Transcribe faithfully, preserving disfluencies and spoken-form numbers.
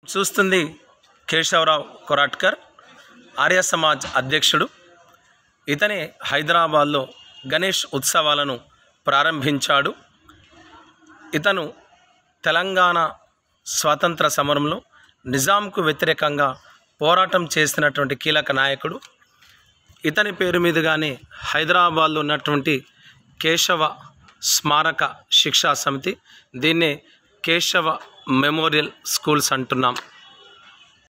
చూస్తుంది కేశవరావు కొరాట్కర్, ఆర్య సమాజ్ అధ్యక్షుడు. ఇతనే హైదరాబాద్లో గణేష్ ఉత్సవాలను ప్రారంభించాడు. ఇతను తెలంగాణ స్వాతంత్ర సమరంలో నిజాంకు వ్యతిరేకంగా పోరాటం చేసినటువంటి కీలక నాయకుడు. ఇతని పేరు మీదుగానే హైదరాబాద్లో ఉన్నటువంటి కేశవ స్మారక శిక్షా సమితి, దీన్నే కేశవ మెమోరియల్ స్కూల్స్ అంటున్నాం.